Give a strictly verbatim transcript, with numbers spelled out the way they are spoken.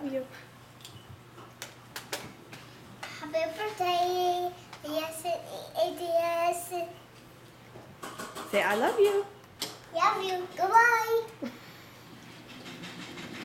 you. Happy birthday. Yes, it is. Say I love you.